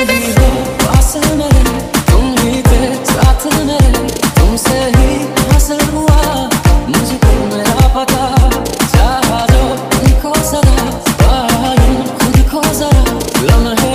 भी हो पास मेरे, तुम ही थे साथ मेरे, तुमसे ही हासिल हुआ मुझको मेरा पता। चाहा जो खुद को सदा, पाया यूं खुद को जरा लम्हे